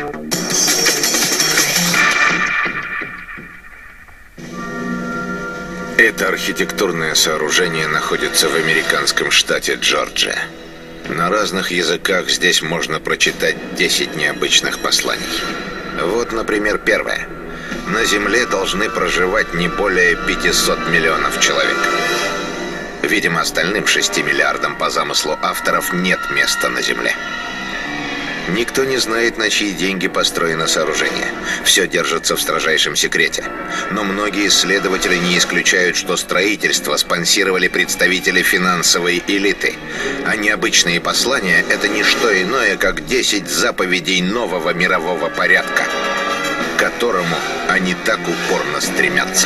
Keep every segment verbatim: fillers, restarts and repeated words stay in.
Это архитектурное сооружение находится в американском штате Джорджия. На разных языках здесь можно прочитать десять необычных посланий. Вот, например, первое. На Земле должны проживать не более пятисот миллионов человек. Видимо, остальным шести миллиардам по замыслу авторов нет места на Земле. Никто не знает, на чьи деньги построено сооружение. Все держится в строжайшем секрете. Но многие исследователи не исключают, что строительство спонсировали представители финансовой элиты. А необычные послания – это не что иное, как десять заповедей нового мирового порядка, к которому они так упорно стремятся.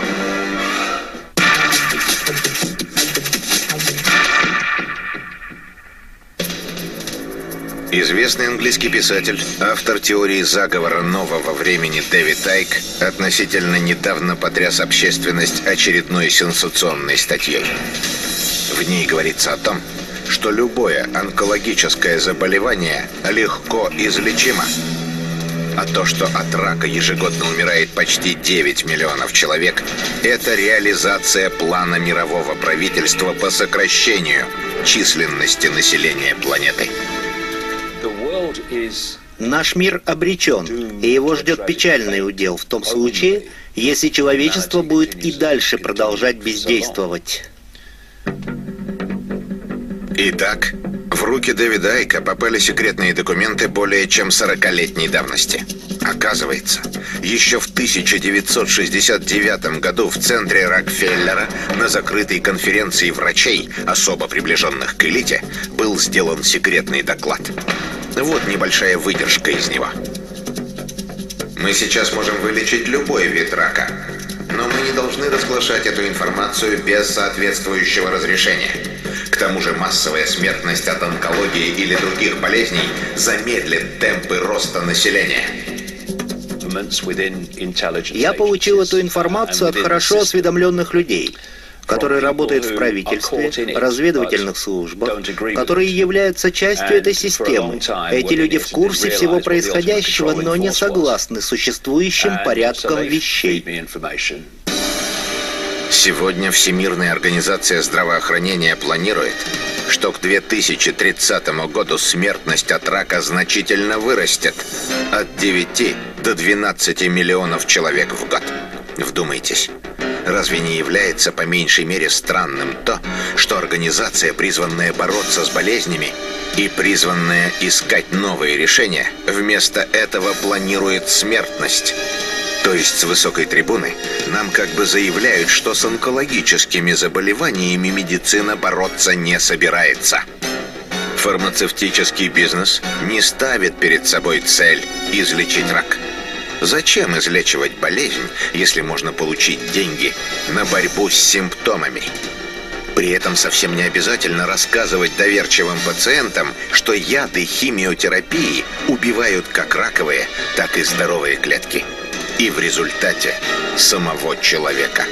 Известный английский писатель, автор теории заговора нового времени Дэвид Айк относительно недавно потряс общественность очередной сенсационной статьей. В ней говорится о том, что любое онкологическое заболевание легко излечимо. А то, что от рака ежегодно умирает почти девять миллионов человек, это реализация плана мирового правительства по сокращению численности населения планеты. Наш мир обречен, и его ждет печальный удел в том случае, если человечество будет и дальше продолжать бездействовать. Итак, в руки Дэвида Айка попали секретные документы более чем сорокалетней давности. Оказывается, еще в тысяча девятьсот шестьдесят девятом году в центре Рокфеллера на закрытой конференции врачей, особо приближенных к элите, был сделан секретный доклад. Вот небольшая выдержка из него. Мы сейчас можем вылечить любой вид рака, но мы не должны разглашать эту информацию без соответствующего разрешения. К тому же массовая смертность от онкологии или других болезней замедлит темпы роста населения. Я получил эту информацию от хорошо осведомленных людей, которые работают в правительстве, разведывательных службах, которые являются частью этой системы. Эти люди в курсе всего происходящего, но не согласны с существующим порядком вещей. Сегодня Всемирная организация здравоохранения планирует, что к две тысячи тридцатому году смертность от рака значительно вырастет от девяти до двенадцати миллионов человек в год. Вдумайтесь. Разве не является по меньшей мере странным то, что организация, призванная бороться с болезнями и призванная искать новые решения, вместо этого планирует смертность? То есть с высокой трибуны нам как бы заявляют, что с онкологическими заболеваниями медицина бороться не собирается. Фармацевтический бизнес не ставит перед собой цель излечить рак. Зачем излечивать болезнь, если можно получить деньги на борьбу с симптомами? При этом совсем не обязательно рассказывать доверчивым пациентам, что яды химиотерапии убивают как раковые, так и здоровые клетки. И в результате самого человека.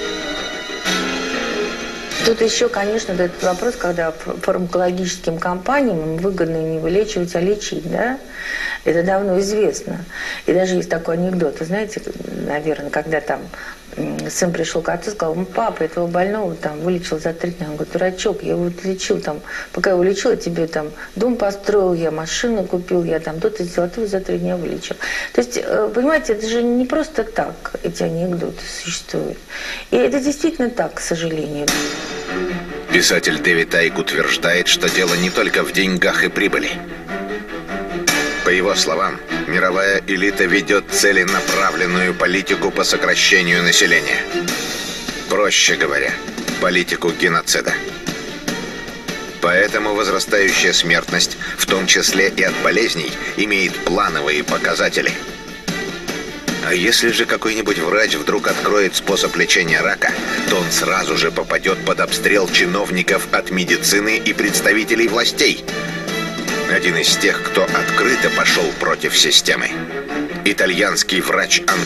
Тут еще, конечно, этот вопрос, когда фармакологическим компаниям выгодно не вылечивать, а лечить, да? Это давно известно. И даже есть такой анекдот, вы знаете, наверное, когда там сын пришел к отцу и сказал: папа, этого больного там вылечил за три дня. Он говорит: дурачок, я его лечил там, пока я его лечил, я тебе там дом построил, я машину купил, я там то-то сделал, а ты его за три дня вылечил. То есть, понимаете, это же не просто так эти анекдоты существуют. И это действительно так, к сожалению. Писатель Дэвид Айк утверждает, что дело не только в деньгах и прибыли. По его словам, мировая элита ведет целенаправленную политику по сокращению населения. Проще говоря, политику геноцида. Поэтому возрастающая смертность, в том числе и от болезней, имеет плановые показатели. А если же какой-нибудь врач вдруг откроет способ лечения рака, то он сразу же попадет под обстрел чиновников от медицины и представителей властей. Один из тех, кто открыто пошел против системы. Итальянский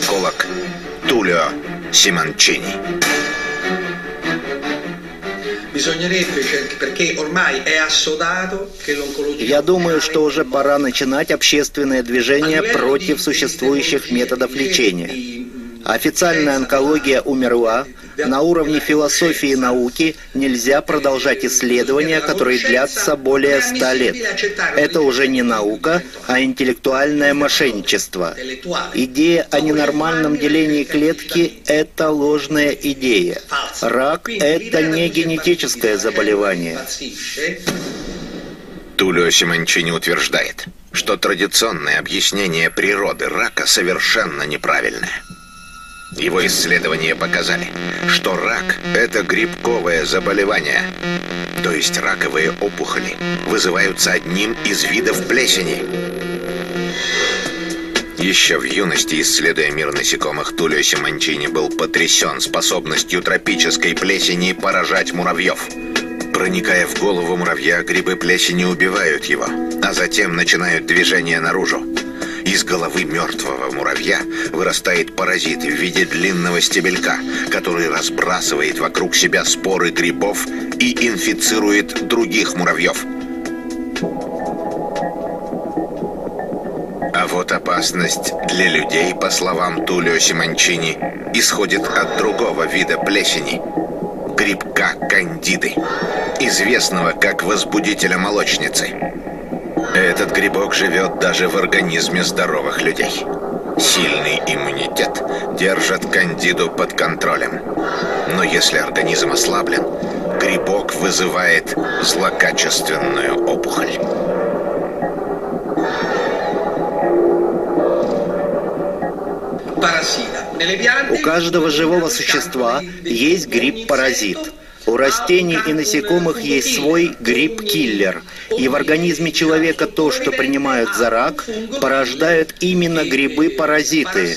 врач-онколог Тулио Симончини. Я думаю, что уже пора начинать общественное движение против существующих методов лечения. Официальная онкология умерла. На уровне философии и науки нельзя продолжать исследования, которые длятся более ста лет. Это уже не наука, а интеллектуальное мошенничество. Идея о ненормальном делении клетки – это ложная идея. Рак – это не генетическое заболевание. Тулио Симончини утверждает, что традиционное объяснение природы рака совершенно неправильное. Его исследования показали, что рак – это грибковое заболевание, то есть раковые опухоли вызываются одним из видов плесени. Еще в юности, исследуя мир насекомых, Тулио Симончини был потрясен способностью тропической плесени поражать муравьев. Проникая в голову муравья, грибы плесени убивают его, а затем начинают движение наружу. Из головы мертвого муравья вырастает паразит в виде длинного стебелька, который разбрасывает вокруг себя споры грибов и инфицирует других муравьев. А вот опасность для людей, по словам Тулио Симончини, исходит от другого вида плесени – грибка кандиды, известного как возбудителя молочницы. Этот грибок живет даже в организме здоровых людей. Сильный иммунитет держит кандиду под контролем. Но если организм ослаблен, грибок вызывает злокачественную опухоль. У каждого живого существа есть гриб-паразит. У растений и насекомых есть свой гриб-киллер. И в организме человека то, что принимают за рак, порождают именно грибы-паразиты.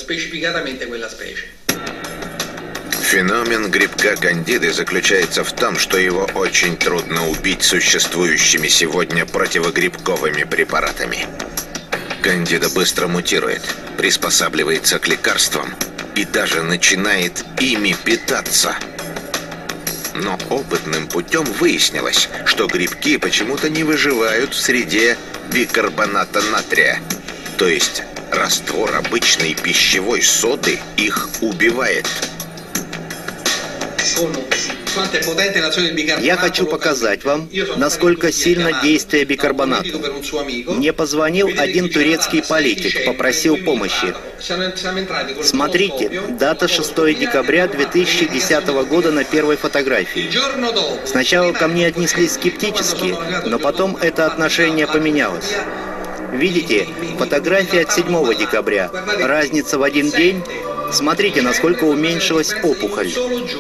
Феномен грибка кандиды заключается в том, что его очень трудно убить существующими сегодня противогрибковыми препаратами. Кандида быстро мутирует, приспосабливается к лекарствам и даже начинает ими питаться. Но опытным путем выяснилось, что грибки почему-то не выживают в среде бикарбоната натрия. То есть раствор обычной пищевой соды их убивает. Я хочу показать вам, насколько сильно действие бикарбоната. Мне позвонил один турецкий политик, попросил помощи. Смотрите, дата шестое декабря две тысячи десятого года на первой фотографии. Сначала ко мне отнеслись скептически, но потом это отношение поменялось. Видите, фотография от седьмого декабря. Разница в один день. Смотрите, насколько уменьшилась опухоль.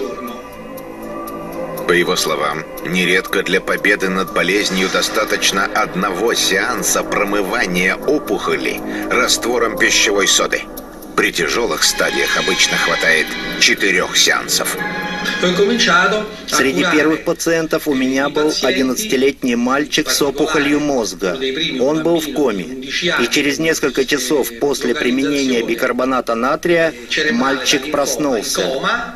По его словам, нередко для победы над болезнью достаточно одного сеанса промывания опухоли раствором пищевой соды. При тяжелых стадиях обычно хватает четырех сеансов. Среди первых пациентов у меня был одиннадцатилетний мальчик с опухолью мозга. Он был в коме. И через несколько часов после применения бикарбоната натрия мальчик проснулся.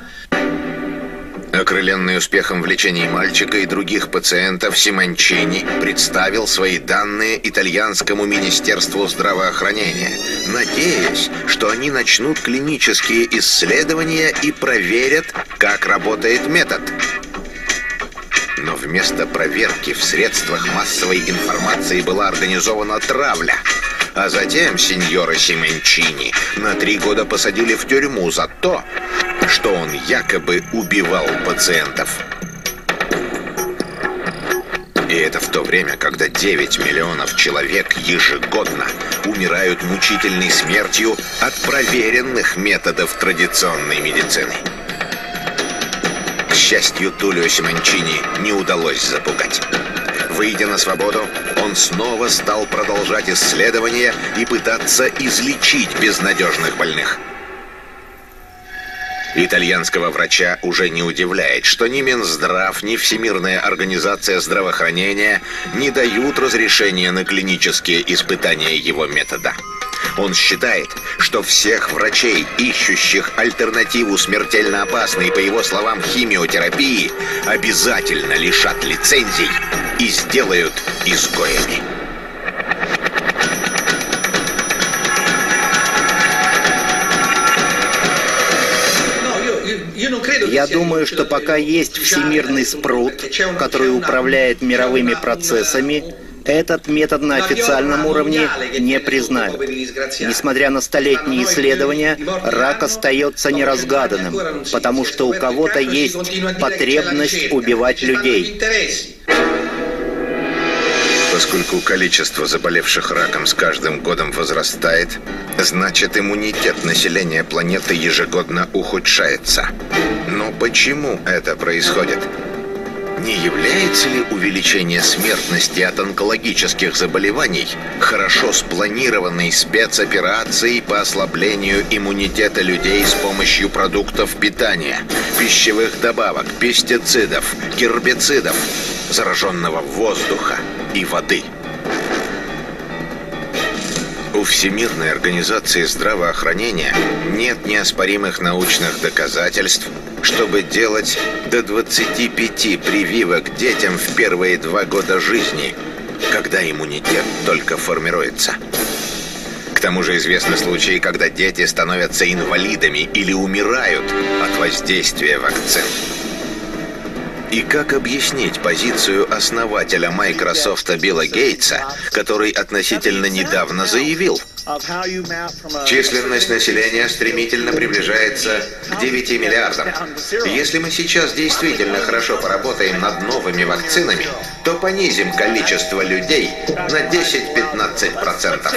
Окрыленный успехом в лечении мальчика и других пациентов, Симончини представил свои данные итальянскому министерству здравоохранения, надеясь, что они начнут клинические исследования и проверят, как работает метод. Но вместо проверки в средствах массовой информации была организована травля. А затем сеньора Симончини на три года посадили в тюрьму за то, что он якобы убивал пациентов. И это в то время, когда девять миллионов человек ежегодно умирают мучительной смертью от проверенных методов традиционной медицины. К счастью, Тулио Симончини не удалось запугать. Выйдя на свободу, он снова стал продолжать исследования и пытаться излечить безнадежных больных. Итальянского врача уже не удивляет, что ни Минздрав, ни Всемирная организация здравоохранения не дают разрешения на клинические испытания его метода. Он считает, что всех врачей, ищущих альтернативу смертельно опасной, по его словам, химиотерапии, обязательно лишат лицензий и сделают изгоями. Я думаю, что пока есть всемирный спрут, который управляет мировыми процессами, этот метод на официальном уровне не признают. Несмотря на столетние исследования, рак остается неразгаданным, потому что у кого-то есть потребность убивать людей. Поскольку количество заболевших раком с каждым годом возрастает, значит, иммунитет населения планеты ежегодно ухудшается. Но почему это происходит? Не является ли увеличение смертности от онкологических заболеваний хорошо спланированной спецоперацией по ослаблению иммунитета людей с помощью продуктов питания, пищевых добавок, пестицидов, гербицидов, зараженного воздуха и воды? У Всемирной организации здравоохранения нет неоспоримых научных доказательств, чтобы делать до двадцати пяти прививок детям в первые два года жизни, когда иммунитет только формируется. К тому же известны случаи, когда дети становятся инвалидами или умирают от воздействия вакцин. И как объяснить позицию основателя Microsoft Билла Гейтса, который относительно недавно заявил: численность населения стремительно приближается к девяти миллиардам. Если мы сейчас действительно хорошо поработаем над новыми вакцинами, то понизим количество людей на десять-пятнадцать процентов.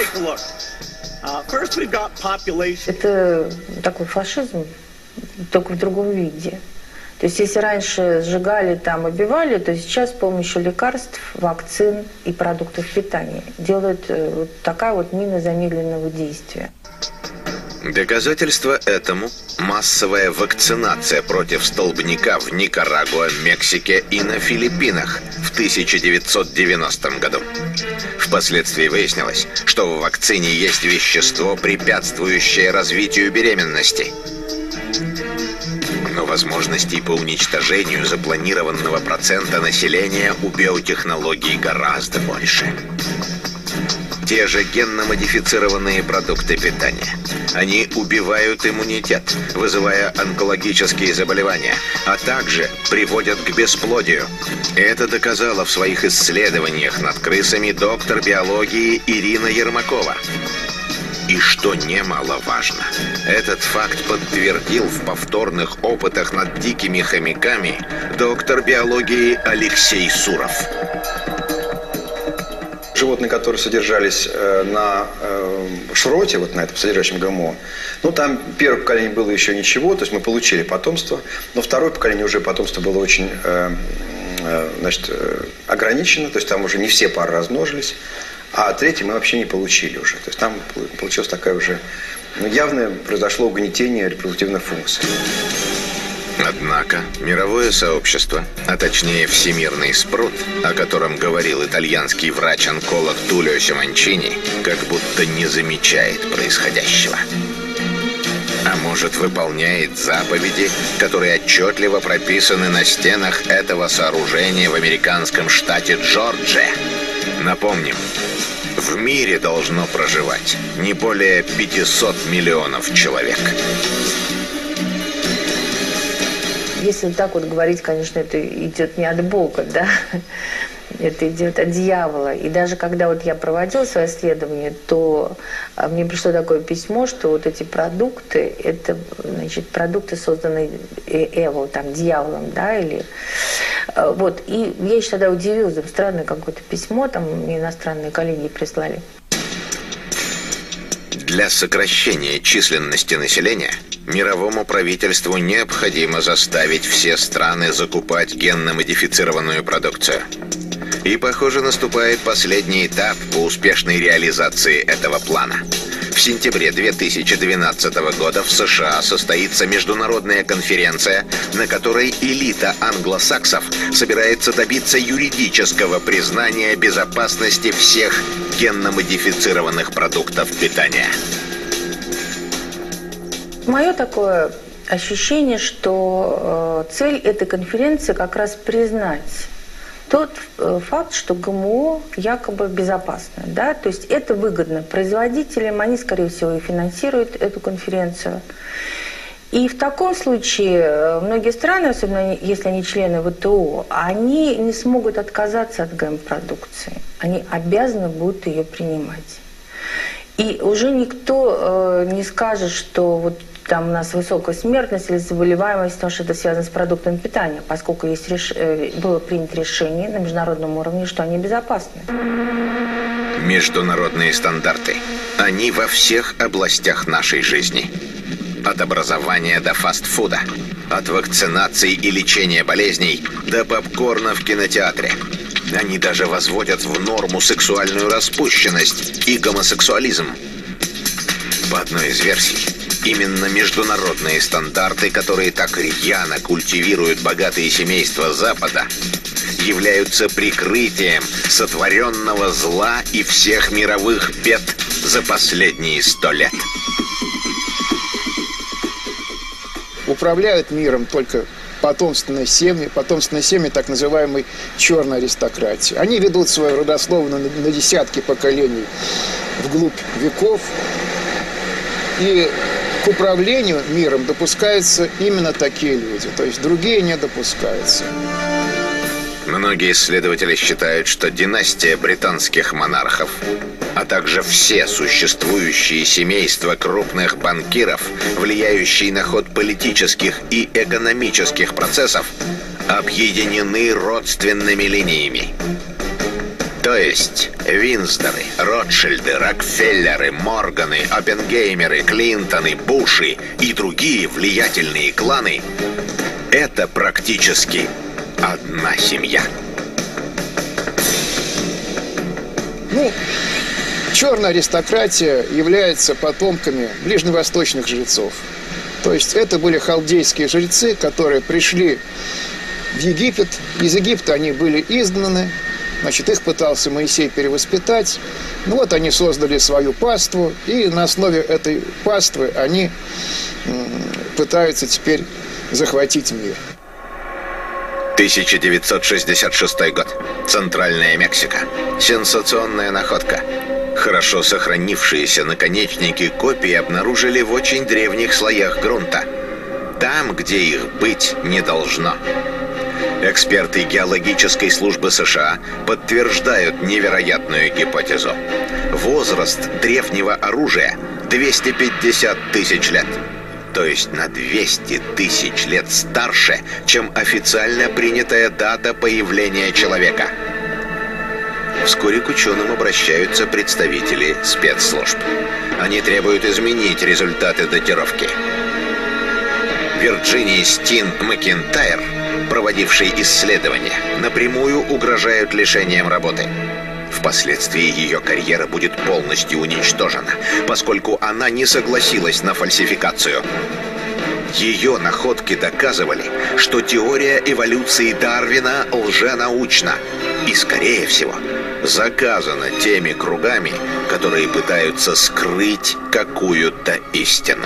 Это такой фашизм, только в другом виде. То есть, если раньше сжигали, там, убивали, то сейчас с помощью лекарств, вакцин и продуктов питания делают вот такая вот мина замедленного действия. Доказательство этому – массовая вакцинация против столбняка в Никарагуа, Мексике и на Филиппинах в тысяча девятьсот девяностом году. Впоследствии выяснилось, что в вакцине есть вещество, препятствующее развитию беременности. Но возможностей по уничтожению запланированного процента населения у биотехнологий гораздо больше. Те же генно-модифицированные продукты питания. Они убивают иммунитет, вызывая онкологические заболевания, а также приводят к бесплодию. Это доказала в своих исследованиях над крысами доктор биологии Ирина Ермакова. И что немаловажно, этот факт подтвердил в повторных опытах над дикими хомяками доктор биологии Алексей Суров. Животные, которые содержались э, на э, шроте, вот на этом содержащем ГМО, ну там первое поколение было еще ничего, то есть мы получили потомство, но второе поколение уже потомство было очень э, э, значит, э, ограничено, то есть там уже не все пары размножились. А третий мы вообще не получили уже. То есть там получилось такая уже... Ну, явное произошло угнетение репродуктивной функции. Однако мировое сообщество, а точнее всемирный спрут, о котором говорил итальянский врач-онколог Тулио Симончини, как будто не замечает происходящего. А может, выполняет заповеди, которые отчетливо прописаны на стенах этого сооружения в американском штате Джорджия. Напомним, в мире должно проживать не более пятисот миллионов человек. Если так вот говорить, конечно, это идет не от Бога, да? Это идет от дьявола. И даже когда вот я проводила свое исследование, то мне пришло такое письмо, что вот эти продукты, это, значит, продукты, созданные эвол, там, дьяволом, да, или... Вот, и я еще тогда удивилась, странное какое-то письмо, там мне иностранные коллеги прислали. Для сокращения численности населения мировому правительству необходимо заставить все страны закупать генно-модифицированную продукцию. И, похоже, наступает последний этап по успешной реализации этого плана. В сентябре две тысячи двенадцатого года в США состоится международная конференция, на которой элита англосаксов собирается добиться юридического признания безопасности всех генно-модифицированных продуктов питания. Мое такое ощущение, что э, цель этой конференции как раз признать тот э, факт, что ГМО якобы безопасно. Да? То есть это выгодно производителям, они, скорее всего, и финансируют эту конференцию. И в таком случае многие страны, особенно если они члены ВТО, они не смогут отказаться от ГМ-продукции. Они обязаны будут ее принимать. И уже никто э, не скажет, что вот там у нас высокая смертность или заболеваемость, потому что это связано с продуктами питания, поскольку есть реш... было принято решение на международном уровне, что они безопасны. Международные стандарты. Они во всех областях нашей жизни. От образования до фастфуда. От вакцинации и лечения болезней до попкорна в кинотеатре. Они даже возводят в норму сексуальную распущенность и гомосексуализм. По одной из версий, именно международные стандарты, которые так рьяно культивируют богатые семейства Запада, являются прикрытием сотворенного зла и всех мировых бед за последние сто лет. Управляют миром только потомственные семьи, потомственные семьи так называемой черной аристократии. Они ведут свою родословную на, на десятки поколений вглубь веков. И к управлению миром допускаются именно такие люди, то есть другие не допускаются. Многие исследователи считают, что династия британских монархов, а также все существующие семейства крупных банкиров, влияющие на ход политических и экономических процессов, объединены родственными линиями. То есть Винздоры, Ротшильды, Рокфеллеры, Морганы, Оппенгеймеры, Клинтоны, Буши и другие влиятельные кланы – это практически одна семья. Ну, черная аристократия является потомками ближневосточных жрецов. То есть это были халдейские жрецы, которые пришли в Египет. Из Египта они были изгнаны. Значит, их пытался Моисей перевоспитать. Ну вот они создали свою паству, и на основе этой паствы они пытаются теперь захватить мир. тысяча девятьсот шестьдесят шестой год. Центральная Мексика. Сенсационная находка. Хорошо сохранившиеся наконечники копий обнаружили в очень древних слоях грунта. Там, где их быть не должно. Эксперты геологической службы США подтверждают невероятную гипотезу. Возраст древнего оружия – двести пятьдесят тысяч лет. То есть на двести тысяч лет старше, чем официально принятая дата появления человека. Вскоре к ученым обращаются представители спецслужб. Они требуют изменить результаты датировки. Вирджинии Стин Макинтайр, проводившей исследования, напрямую угрожают лишением работы. Впоследствии ее карьера будет полностью уничтожена, поскольку она не согласилась на фальсификацию. Ее находки доказывали, что теория эволюции Дарвина лженаучна и, скорее всего, заказана теми кругами, которые пытаются скрыть какую-то истину.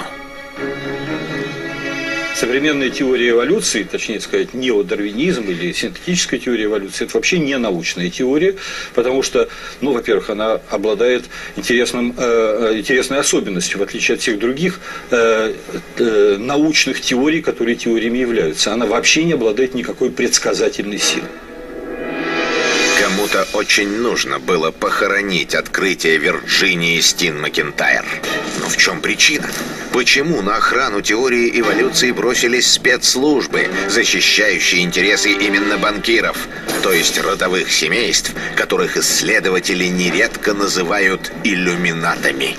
Современная теория эволюции, точнее сказать, неодарвинизм или синтетическая теория эволюции, это вообще не научная теория, потому что, ну, во-первых, она обладает интересным, э, интересной особенностью, в отличие от всех других э, э, научных теорий, которые теориями являются. Она вообще не обладает никакой предсказательной силой. Кому-то очень нужно было похоронить открытие Вирджинии Стин Макинтайр. Но в чем причина? Почему на охрану теории эволюции бросились спецслужбы, защищающие интересы именно банкиров, то есть родовых семейств, которых исследователи нередко называют иллюминатами?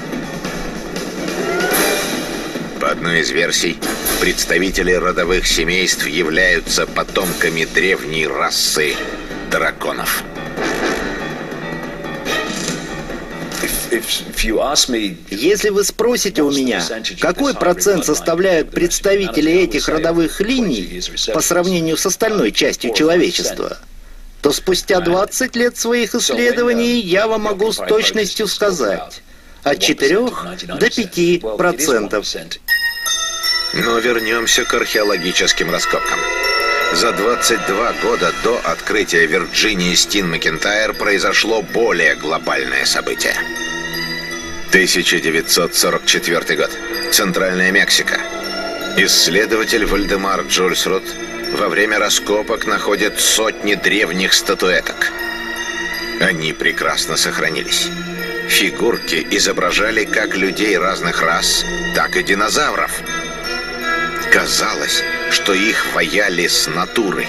По одной из версий, представители родовых семейств являются потомками древней расы драконов. Если вы спросите у меня, какой процент составляют представители этих родовых линий по сравнению с остальной частью человечества, то спустя двадцать лет своих исследований я вам могу с точностью сказать от четырёх до пяти процентов. Но вернемся к археологическим раскопкам. За двадцать два года до открытия Вирджинии Стин Макентайр произошло более глобальное событие. тысяча девятьсот сорок четвёртый год. Центральная Мексика. Исследователь Вальдемар Джульсрут во время раскопок находит сотни древних статуэток. Они прекрасно сохранились. Фигурки изображали как людей разных рас, так и динозавров. Казалось, что их ваяли с натуры.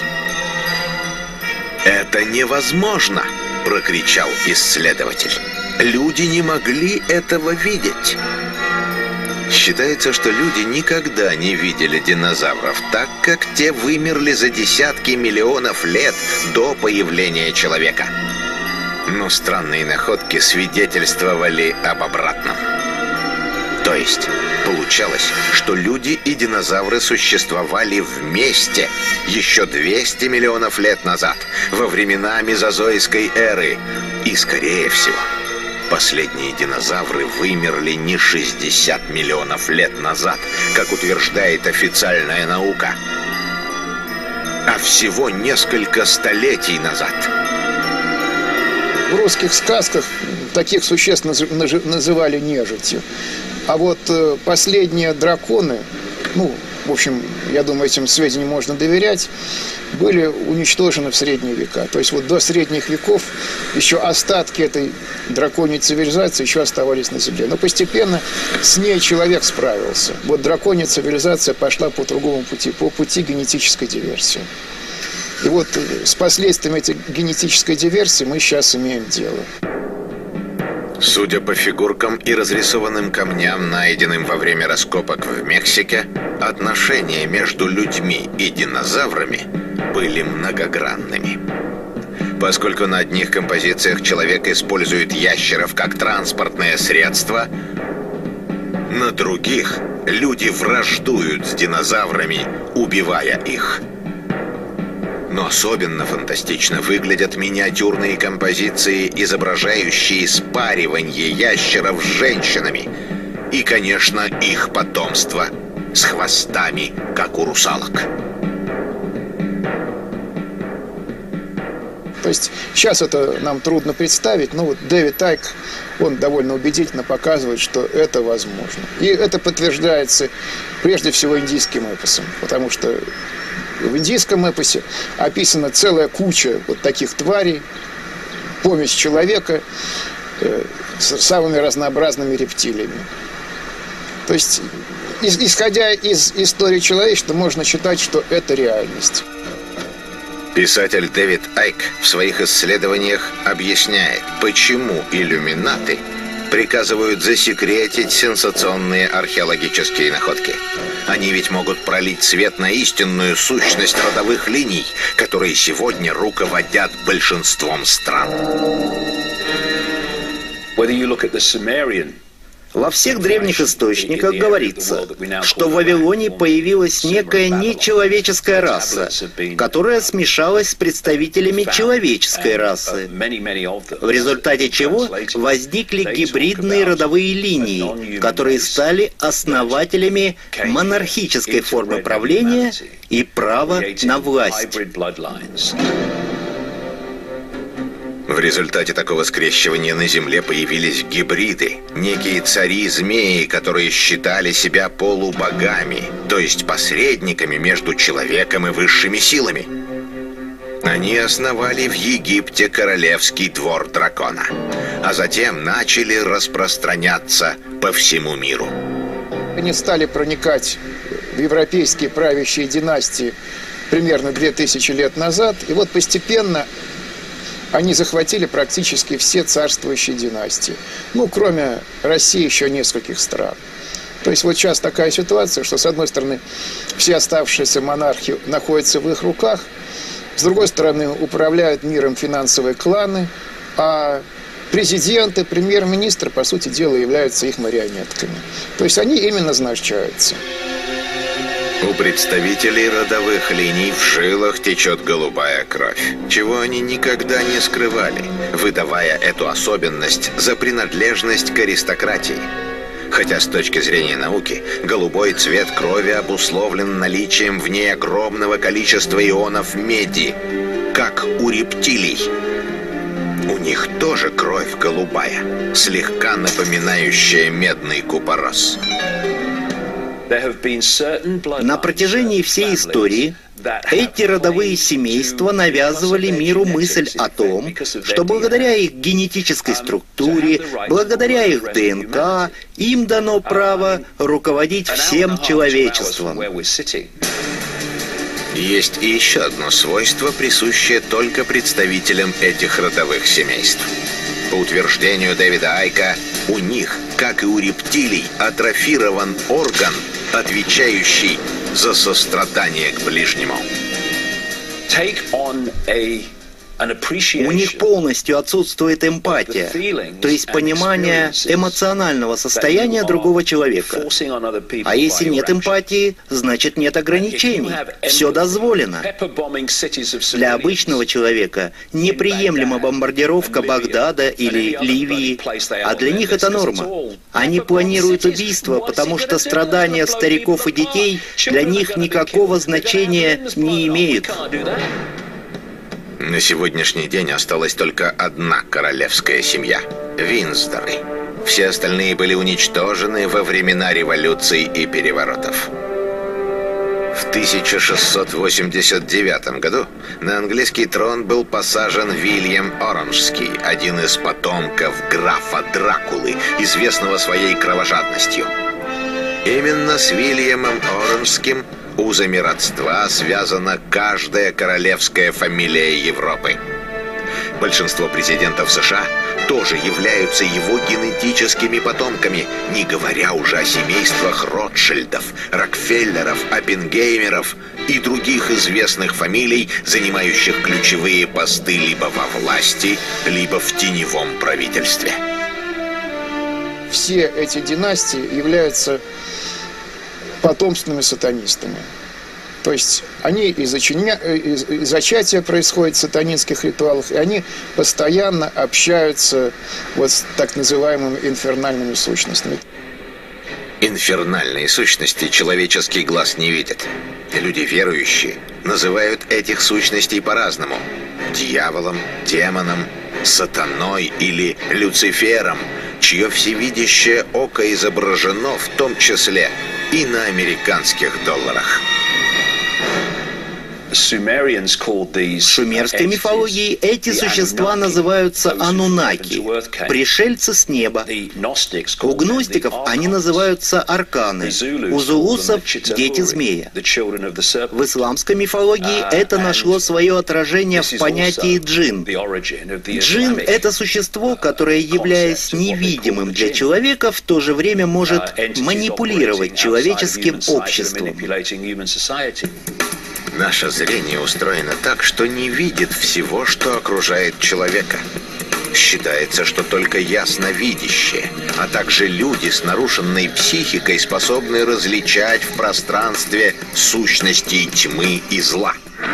«Это невозможно!» – прокричал исследователь. «Люди не могли этого видеть!» Считается, что люди никогда не видели динозавров, так как те вымерли за десятки миллионов лет до появления человека. Но странные находки свидетельствовали об обратном. То есть, получалось, что люди и динозавры существовали вместе еще двести миллионов лет назад, во времена мезозойской эры. И, скорее всего, последние динозавры вымерли не шестьдесят миллионов лет назад, как утверждает официальная наука, а всего несколько столетий назад. В русских сказках таких существ называли нежитью. А вот э, последние драконы, ну, в общем, я думаю, этим сведениям можно доверять, были уничтожены в средние века. То есть вот до средних веков еще остатки этой драконьей цивилизации еще оставались на Земле. Но постепенно с ней человек справился. Вот драконья цивилизация пошла по другому пути, по пути генетической диверсии. И вот с последствиями этой генетической диверсии мы сейчас имеем дело. Судя по фигуркам и разрисованным камням, найденным во время раскопок в Мексике, отношения между людьми и динозаврами были многогранными. Поскольку на одних композициях человек использует ящеров как транспортное средство, на других люди враждуют с динозаврами, убивая их. Но особенно фантастично выглядят миниатюрные композиции, изображающие спаривание ящеров с женщинами. И, конечно, их потомство с хвостами, как у русалок. То есть сейчас это нам трудно представить, но вот Дэвид Айк, он довольно убедительно показывает, что это возможно. И это подтверждается прежде всего индийским эпосом, потому что в индийском эпосе описана целая куча вот таких тварей, помесь человека э, с самыми разнообразными рептилиями. То есть, ис- исходя из истории человечества, можно считать, что это реальность. Писатель Дэвид Айк в своих исследованиях объясняет, почему иллюминаты приказывают засекретить сенсационные археологические находки. Они ведь могут пролить свет на истинную сущность родовых линий, которые сегодня руководят большинством стран. Во всех древних источниках говорится, что в Вавилоне появилась некая нечеловеческая раса, которая смешалась с представителями человеческой расы, в результате чего возникли гибридные родовые линии, которые стали основателями монархической формы правления и права на власть. В результате такого скрещивания на Земле появились гибриды, некие цари-змеи, которые считали себя полубогами, то есть посредниками между человеком и высшими силами. Они основали в Египте королевский двор дракона, а затем начали распространяться по всему миру. Они стали проникать в европейские правящие династии примерно две тысячи лет назад, и вот постепенно они захватили практически все царствующие династии. Ну, кроме России, еще нескольких стран. То есть вот сейчас такая ситуация, что, с одной стороны, все оставшиеся монархи находятся в их руках, с другой стороны, управляют миром финансовые кланы, а президенты, премьер-министры, по сути дела, являются их марионетками. То есть они ими назначаются. У представителей родовых линий в жилах течет голубая кровь, чего они никогда не скрывали, выдавая эту особенность за принадлежность к аристократии. Хотя с точки зрения науки голубой цвет крови обусловлен наличием в ней огромного количества ионов меди, как у рептилий. У них тоже кровь голубая, слегка напоминающая медный купорос. На протяжении всей истории эти родовые семейства навязывали миру мысль о том, что благодаря их генетической структуре, благодаря их ДНК, им дано право руководить всем человечеством. Есть и еще одно свойство, присущее только представителям этих родовых семейств. По утверждению Дэвида Айка, у них, как и у рептилий, атрофирован орган, отвечающий за сострадание к ближнему. У них полностью отсутствует эмпатия, то есть понимание эмоционального состояния другого человека. А если нет эмпатии, значит нет ограничений. Все дозволено. Для обычного человека неприемлема бомбардировка Багдада или Ливии, а для них это норма. Они планируют убийство, потому что страдания стариков и детей для них никакого значения не имеют. На сегодняшний день осталась только одна королевская семья – Винсдоры. Все остальные были уничтожены во времена революций и переворотов. В тысяча шестьсот восемьдесят девятом году на английский трон был посажен Вильям Оранжский, один из потомков графа Дракулы, известного своей кровожадностью. Именно с Вильямом Оранжским узами родства связана каждая королевская фамилия Европы. Большинство президентов США тоже являются его генетическими потомками, не говоря уже о семействах Ротшильдов, Рокфеллеров, Оппенгеймеров и других известных фамилий, занимающих ключевые посты либо во власти, либо в теневом правительстве. Все эти династии являются потомственными сатанистами. То есть они из, очиня... из... из зачатия происходят в сатанинских ритуалах, и они постоянно общаются вот с так называемыми инфернальными сущностями. Инфернальные сущности человеческий глаз не видит. Люди верующие называют этих сущностей по-разному. Дьяволом, демоном, сатаной или Люцифером, чье всевидящее око изображено в том числе и на американских долларах. В шумерской мифологии эти существа называются анунаки, пришельцы с неба. У гностиков они называются арканы, у зулусов – дети змея. В исламской мифологии это нашло свое отражение в понятии джин. Джин – это существо, которое, являясь невидимым для человека, в то же время может манипулировать человеческим обществом. Наше зрение устроено так, что не видит всего, что окружает человека. Считается, что только ясновидящие, а также люди с нарушенной психикой способны различать в пространстве сущности тьмы и зла.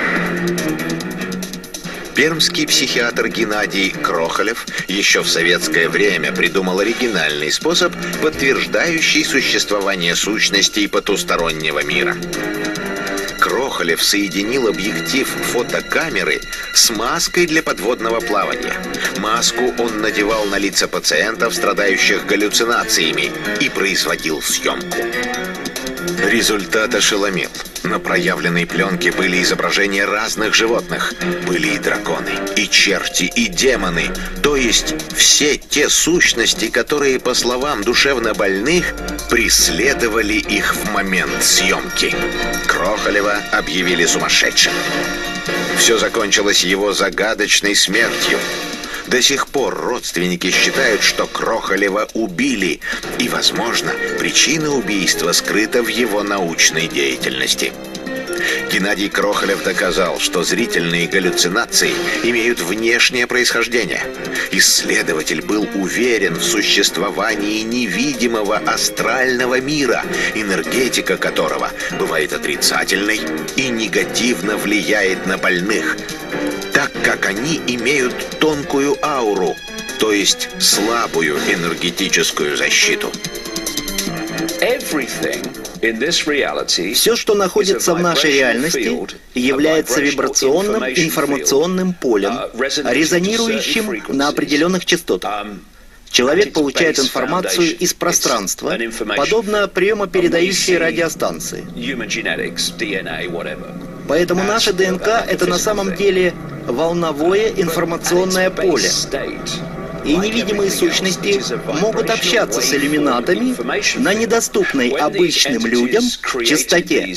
Пермский психиатр Геннадий Крохолев еще в советское время придумал оригинальный способ, подтверждающий существование сущностей потустороннего мира. Крохолев соединил объектив фотокамеры с маской для подводного плавания. Маску он надевал на лица пациентов, страдающих галлюцинациями, и производил съемку. Результат ошеломил. На проявленной пленке были изображения разных животных. Были и драконы, и черти, и демоны. То есть все те сущности, которые, по словам душевнобольных, преследовали их в момент съемки. Крохолева объявили сумасшедшим. Все закончилось его загадочной смертью. До сих пор родственники считают, что Крохолева убили, и, возможно, причина убийства скрыта в его научной деятельности. Геннадий Крохолев доказал, что зрительные галлюцинации имеют внешнее происхождение. Исследователь был уверен в существовании невидимого астрального мира, энергетика которого бывает отрицательной и негативно влияет на больных, так как они имеют тонкую ауру, то есть слабую энергетическую защиту. Все, что находится в нашей реальности, является вибрационным информационным полем, резонирующим на определенных частотах. Человек получает информацию из пространства, подобно приемопередающей радиостанции. Поэтому наша ДНК — это на самом деле волновое информационное поле. И невидимые сущности могут общаться с иллюминатами на недоступной обычным людям частоте.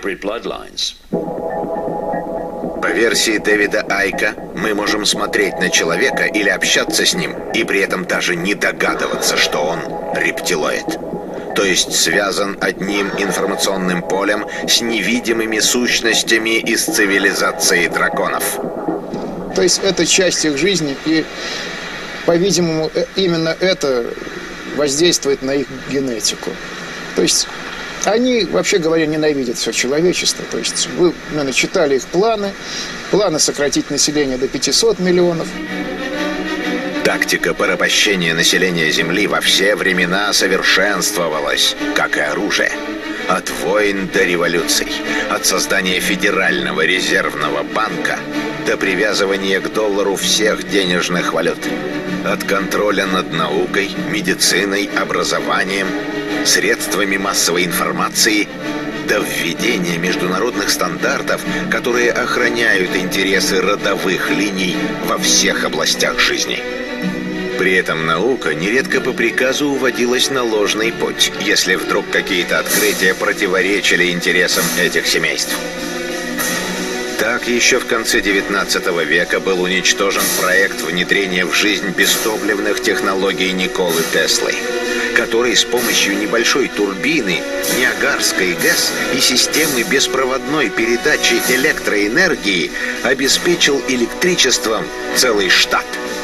По версии Дэвида Айка, мы можем смотреть на человека или общаться с ним, и при этом даже не догадываться, что он рептилоид. То есть связан одним информационным полем с невидимыми сущностями из цивилизации драконов. То есть это часть их жизни, и, по-видимому, именно это воздействует на их генетику. То есть они, вообще говоря, ненавидят все человечество. То есть вы, наверное, читали их планы. Планы сократить население до пятисот миллионов. Тактика порабощения населения Земли во все времена совершенствовалась, как и оружие. От войн до революций, от создания Федерального резервного банка до привязывания к доллару всех денежных валют. От контроля над наукой, медициной, образованием, средствами массовой информации до введения международных стандартов, которые охраняют интересы родовых линий во всех областях жизни. При этом наука нередко по приказу уводилась на ложный путь, если вдруг какие-то открытия противоречили интересам этих семейств. Так, еще в конце девятнадцатого века был уничтожен проект внедрения в жизнь бестопливных технологий Николы Теслы, который с помощью небольшой турбины, Ниагарской ГЭС и системы беспроводной передачи электроэнергии обеспечил электричеством целый штат.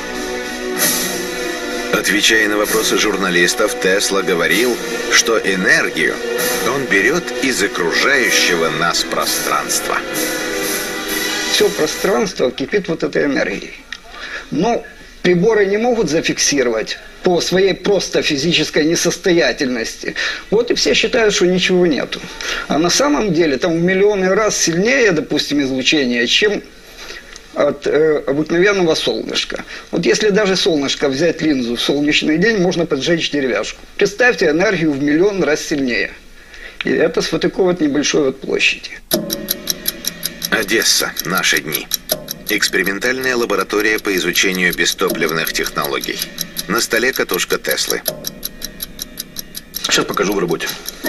Отвечая на вопросы журналистов, Тесла говорил, что энергию он берет из окружающего нас пространства. Все пространство кипит вот этой энергией. Но приборы не могут зафиксировать по своей просто физической несостоятельности. Вот и все считают, что ничего нету. А на самом деле там в миллионы раз сильнее, допустим, излучение, чем от э, обыкновенного солнышка. Вот если даже солнышко взять линзу в солнечный день, можно поджечь деревяшку. Представьте энергию в миллион раз сильнее. И это с вот такой вот небольшой вот площади. Одесса. Наши дни. Экспериментальная лаборатория по изучению бестопливных технологий. На столе катушка Теслы. Сейчас покажу в работе.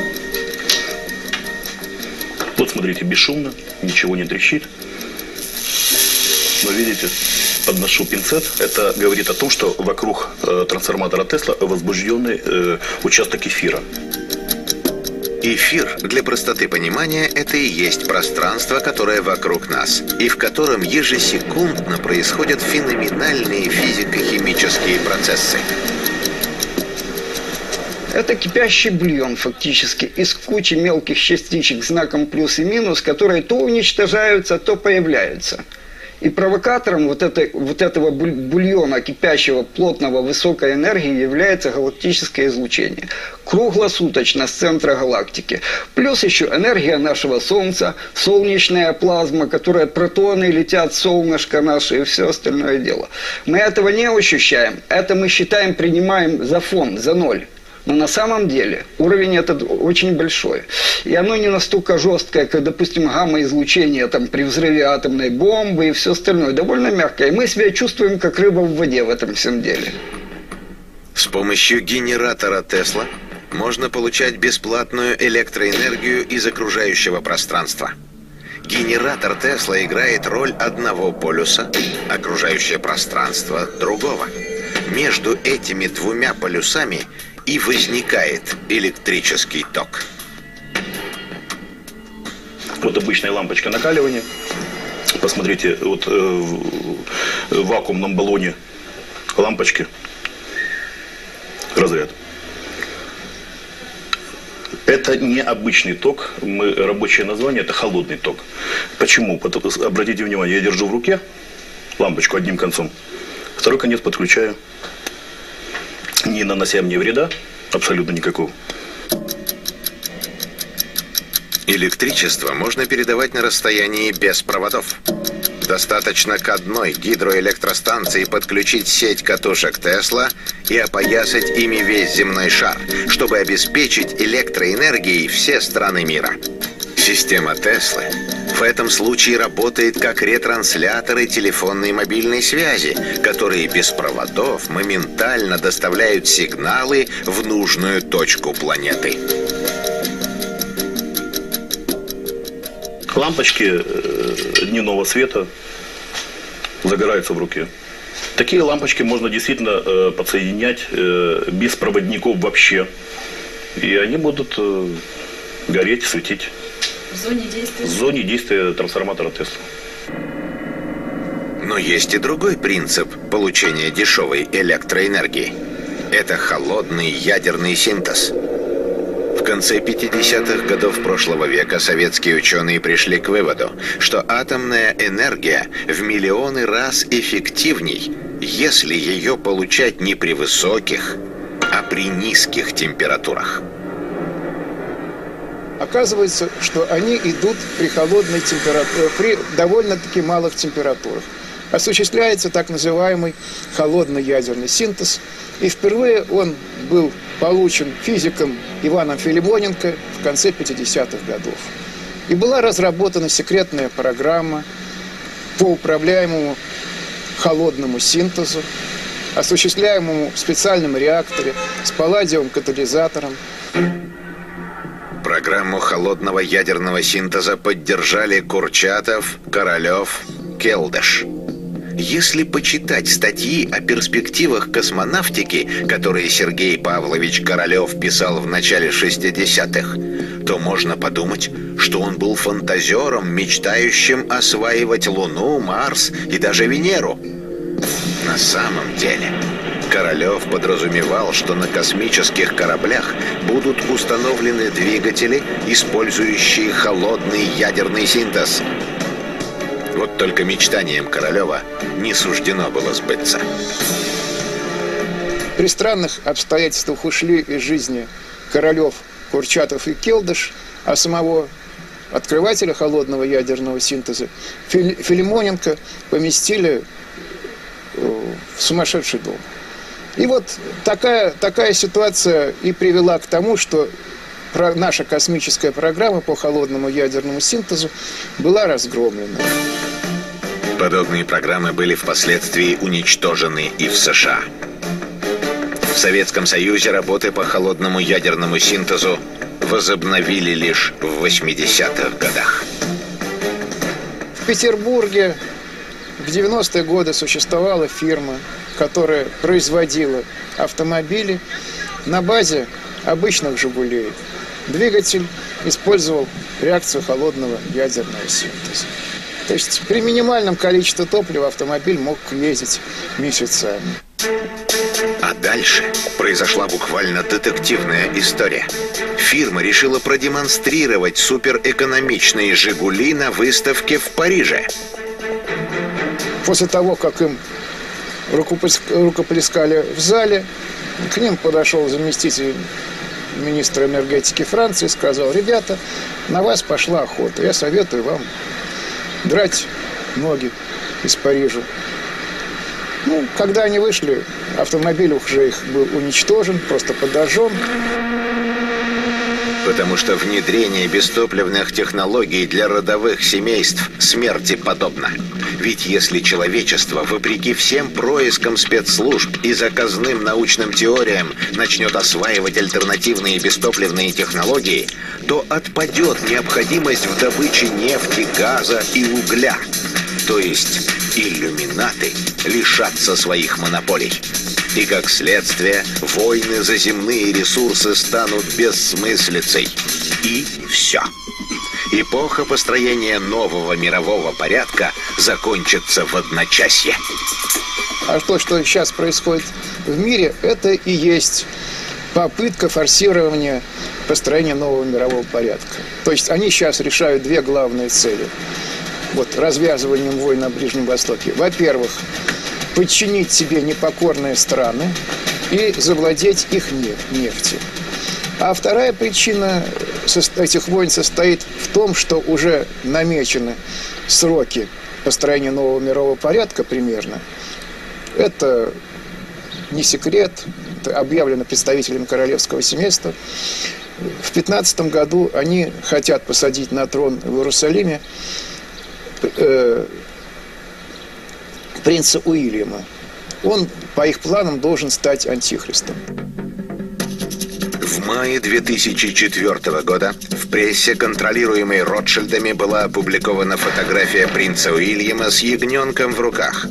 Вот смотрите, бесшумно, ничего не трещит. Но видите, подношу пинцет. Это говорит о том, что вокруг э, трансформатора Тесла возбужденный э, участок эфира. Эфир, для простоты понимания, это и есть пространство, которое вокруг нас, и в котором ежесекундно происходят феноменальные физико-химические процессы. Это кипящий бульон фактически из кучи мелких частичек с знаком плюс и минус, которые то уничтожаются, то появляются. И провокатором вот, этой, вот этого бульона, кипящего, плотного, высокой энергии, является галактическое излучение. Круглосуточно с центра галактики. Плюс еще энергия нашего Солнца, солнечная плазма, которая протоны летят в солнышко наше и все остальное дело. Мы этого не ощущаем. Это мы считаем, принимаем за фон, за ноль. Но на самом деле уровень этот очень большой. И оно не настолько жесткое, как, допустим, гамма-излучение там, при взрыве атомной бомбы и все остальное. Довольно мягкое. И мы себя чувствуем, как рыба в воде в этом всем деле. С помощью генератора Тесла можно получать бесплатную электроэнергию из окружающего пространства. Генератор Тесла играет роль одного полюса, окружающее пространство другого. Между этими двумя полюсами и возникает электрический ток. Вот обычная лампочка накаливания. Посмотрите, вот э, в вакуумном баллоне лампочки, разряд. Это не обычный ток, мы, рабочее название, это холодный ток. Почему? Потому, обратите внимание, я держу в руке лампочку одним концом, второй конец подключаю, не нанося мне вреда, абсолютно никакого. Электричество можно передавать на расстоянии без проводов. Достаточно к одной гидроэлектростанции подключить сеть катушек Тесла и опоясать ими весь земной шар, чтобы обеспечить электроэнергией все страны мира. Система Теслы в этом случае работает как ретрансляторы телефонной и мобильной связи, которые без проводов моментально доставляют сигналы в нужную точку планеты. Лампочки дневного света загораются в руке. Такие лампочки можно действительно э, подсоединять э, без проводников вообще. И они будут э, гореть, светить. В зоне действия? В зоне действия трансформатора Тесла. Но есть и другой принцип получения дешевой электроэнергии. Это холодный ядерный синтез. В конце пятидесятых годов прошлого века советские ученые пришли к выводу, что атомная энергия в миллионы раз эффективней, если ее получать не при высоких, а при низких температурах. Оказывается, что они идут при холодной температуре, при довольно-таки малых температурах. Осуществляется так называемый холодный ядерный синтез, и впервые он был получен физиком Иваном Филимоненко в конце пятидесятых годов. И была разработана секретная программа по управляемому холодному синтезу, осуществляемому в специальном реакторе с палладиевым катализатором. Программу холодного ядерного синтеза поддержали Курчатов, Королев, Келдыш. Если почитать статьи о перспективах космонавтики, которые Сергей Павлович Королев писал в начале шестидесятых, то можно подумать, что он был фантазером, мечтающим осваивать Луну, Марс и даже Венеру. На самом деле, Королев подразумевал, что на космических кораблях будут установлены двигатели, использующие холодный ядерный синтез. Вот только мечтаниям Королева не суждено было сбыться. При странных обстоятельствах ушли из жизни Королев, Курчатов и Келдыш, а самого открывателя холодного ядерного синтеза Филимоненко поместили в сумасшедший дом. И вот такая, такая ситуация и привела к тому, что наша космическая программа по холодному ядерному синтезу была разгромлена. Подобные программы были впоследствии уничтожены и в США. В Советском Союзе работы по холодному ядерному синтезу возобновили лишь в восьмидесятых годах. В Петербурге в девяностые годы существовала фирма, которая производила автомобили на базе обычных «Жигулей». Двигатель использовал реакцию холодного ядерного синтеза. То есть при минимальном количестве топлива автомобиль мог ездить месяцами. А дальше произошла буквально детективная история. Фирма решила продемонстрировать суперэкономичные «Жигули» на выставке в Париже. После того, как им рукоплескали в зале, к ним подошел заместитель министра энергетики Франции и сказал: ребята, на вас пошла охота, я советую вам драть ноги из Парижа. Ну, когда они вышли, автомобиль уже их был уничтожен, просто подожжен. Потому что внедрение бестопливных технологий для родовых семейств смерти подобно. Ведь если человечество, вопреки всем проискам спецслужб и заказным научным теориям, начнет осваивать альтернативные бестопливные технологии, то отпадет необходимость в добыче нефти, газа и угля. То есть иллюминаты лишатся своих монополий. И как следствие, войны за земные ресурсы станут бессмыслицей. И все. эпоха построения нового мирового порядка закончится в одночасье. А то, что сейчас происходит в мире, это и есть попытка форсирования построения нового мирового порядка. То есть они сейчас решают две главные цели. Вот, развязыванием войн на Ближнем Востоке. Во-первых, подчинить себе непокорные страны и завладеть их нефтью. А вторая причина этих войн состоит в том, что уже намечены сроки построения нового мирового порядка примерно. Это не секрет, это объявлено представителями королевского семейства. В пятнадцатом году они хотят посадить на трон в Иерусалиме э, принца Уильяма. Он, по их планам, должен стать антихристом. В мае две тысячи четвёртого года в прессе, контролируемой Ротшильдами, была опубликована фотография принца Уильяма с ягненком в руках.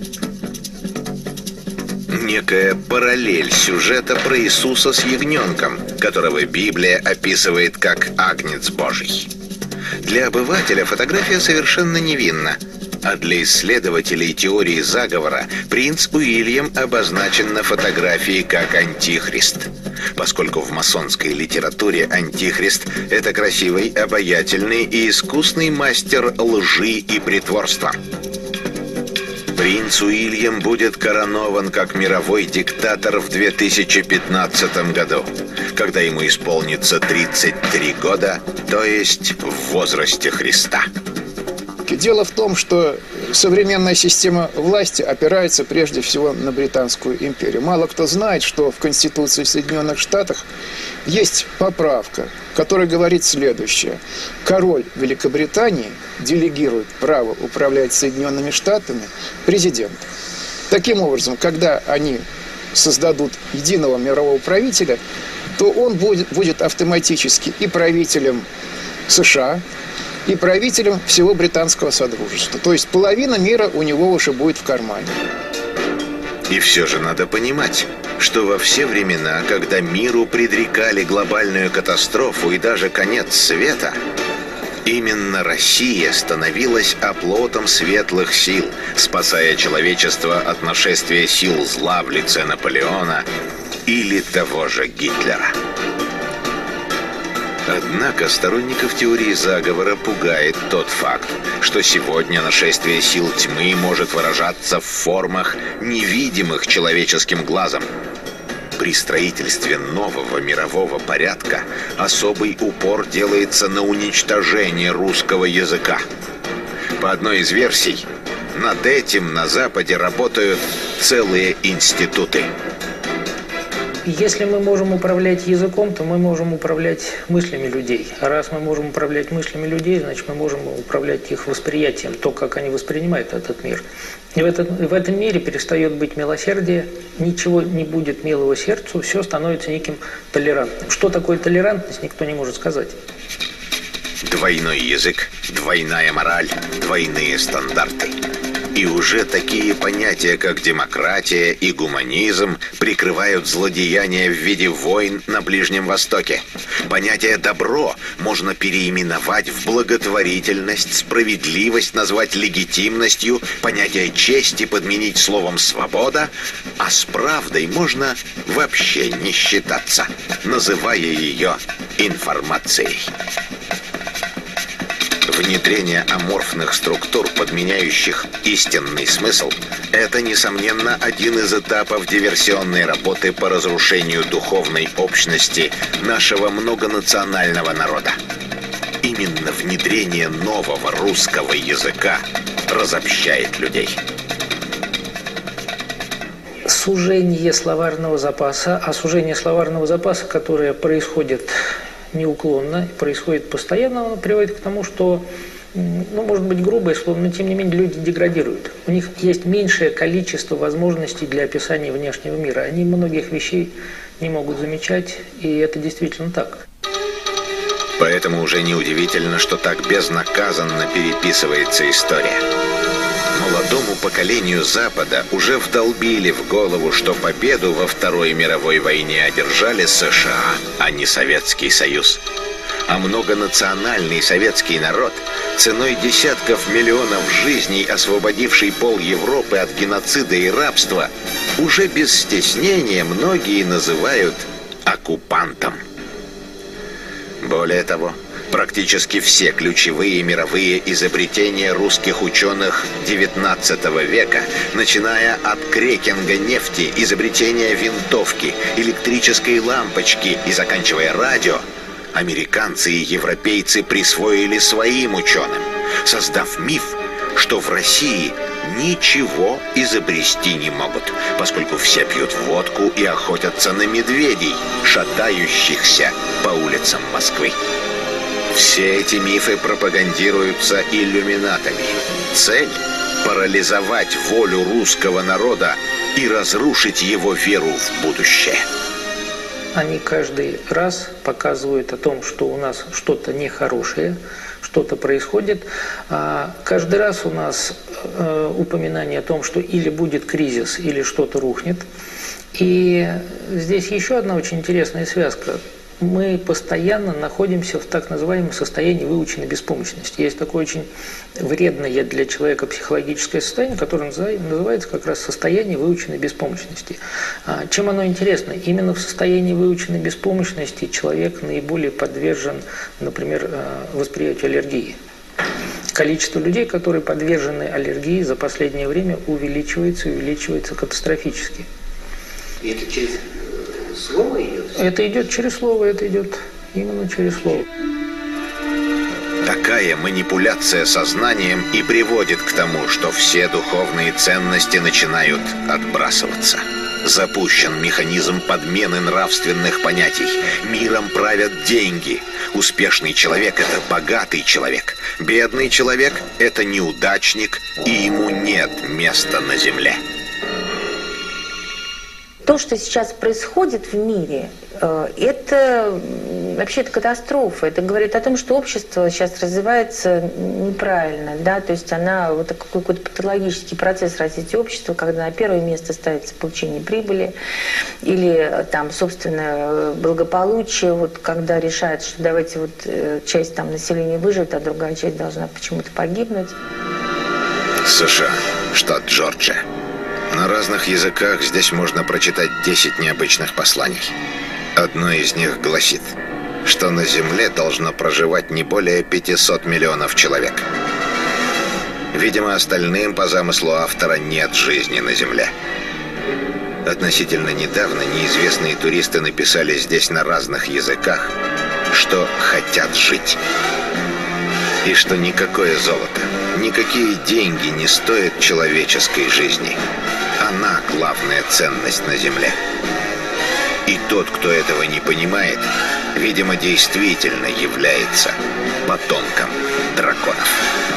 Некая параллель сюжета про Иисуса с ягненком, которого Библия описывает как агнец Божий. Для обывателя фотография совершенно невинна, а для исследователей теории заговора принц Уильям обозначен на фотографии как антихрист, поскольку в масонской литературе антихрист – это красивый, обаятельный и искусный мастер лжи и притворства. Принц Уильям будет коронован как мировой диктатор в две тысячи пятнадцатом году, когда ему исполнится тридцать три года, то есть в возрасте Христа. Дело в том, что современная система власти опирается прежде всего на Британскую империю. Мало кто знает, что в Конституции Соединенных Штатов есть поправка, которая говорит следующее. Король Великобритании делегирует право управлять Соединенными Штатами президенту. Таким образом, когда они создадут единого мирового правителя, то он будет, будет автоматически и правителем США, и правителем всего британского содружества. То есть половина мира у него уже будет в кармане. И все же надо понимать, что во все времена, когда миру предрекали глобальную катастрофу и даже конец света, именно Россия становилась оплотом светлых сил, спасая человечество от нашествия сил зла в лице Наполеона или того же Гитлера. Однако сторонников теории заговора пугает тот факт, что сегодня нашествие сил тьмы может выражаться в формах, невидимых человеческим глазом. При строительстве нового мирового порядка особый упор делается на уничтожение русского языка. По одной из версий, над этим на Западе работают целые институты. Если мы можем управлять языком, то мы можем управлять мыслями людей. А раз мы можем управлять мыслями людей, значит, мы можем управлять их восприятием, то, как они воспринимают этот мир. И в, этот, в этом мире перестает быть милосердие, ничего не будет милого сердцу, все становится неким толерантным. Что такое толерантность, никто не может сказать. Двойной язык, двойная мораль, двойные стандарты. И уже такие понятия, как демократия и гуманизм, прикрывают злодеяния в виде войн на Ближнем Востоке. Понятие «добро» можно переименовать в благотворительность, справедливость назвать легитимностью, понятие «чести» подменить словом «свобода», а с правдой можно вообще не считаться, называя ее информацией. Внедрение аморфных структур, подменяющих истинный смысл, это, несомненно, один из этапов диверсионной работы по разрушению духовной общности нашего многонационального народа. Именно внедрение нового русского языка разобщает людей. Сужение словарного запаса, а сужение словарного запаса, которое происходит неуклонно, происходит постоянно, оно приводит к тому, что, ну, может быть, грубое слово, но тем не менее люди деградируют. У них есть меньшее количество возможностей для описания внешнего мира. Они многих вещей не могут замечать, и это действительно так. Поэтому уже неудивительно, что так безнаказанно переписывается история. Молодому поколению Запада уже вдолбили в голову, что победу во Второй мировой войне одержали США, а не Советский Союз. а многонациональный советский народ, ценой десятков миллионов жизней освободивший пол Европы от геноцида и рабства, уже без стеснения многие называют оккупантом. Более того, практически все ключевые мировые изобретения русских ученых девятнадцатого века, начиная от крекинга нефти, изобретения винтовки, электрической лампочки и заканчивая радио, американцы и европейцы присвоили своим ученым, создав миф, что в России ничего изобрести не могут, поскольку все пьют водку и охотятся на медведей, шатающихся по улицам Москвы. Все эти мифы пропагандируются иллюминатами. Цель – парализовать волю русского народа и разрушить его веру в будущее. Они каждый раз показывают о том, что у нас что-то нехорошее, что-то происходит. А каждый раз у нас э, упоминание о том, что или будет кризис, или что-то рухнет. И здесь еще одна очень интересная связка. Мы постоянно находимся в так называемом состоянии выученной беспомощности. Есть такое очень вредное для человека психологическое состояние, которое называется как раз состояние выученной беспомощности. Чем оно интересно? Именно в состоянии выученной беспомощности человек наиболее подвержен, например, восприятию аллергии. Количество людей, которые подвержены аллергии, за последнее время увеличивается и увеличивается катастрофически. И это через слово идет? Это идет через слово, это идет именно через слово. Такая манипуляция сознанием и приводит к тому, что все духовные ценности начинают отбрасываться. Запущен механизм подмены нравственных понятий. Миром правят деньги. Успешный человек – это богатый человек. Бедный человек – это неудачник, и ему нет места на земле. То, что сейчас происходит в мире, это вообще это катастрофа. Это говорит о том, что общество сейчас развивается неправильно, да, то есть она вот такой какой-то патологический процесс развития общества, когда на первое место ставится получение прибыли или там собственное благополучие, вот когда решают, что давайте вот часть там населения выживет, а другая часть должна почему-то погибнуть. США, штат Джорджия. На разных языках здесь можно прочитать десять необычных посланий. Одно из них гласит, что на Земле должно проживать не более пятисот миллионов человек. Видимо, остальным по замыслу автора нет жизни на Земле. Относительно недавно неизвестные туристы написали здесь на разных языках, что хотят жить. И что никакое золото, никакие деньги не стоят человеческой жизни. Она главная ценность на Земле. И тот, кто этого не понимает, видимо, действительно является потомком драконов.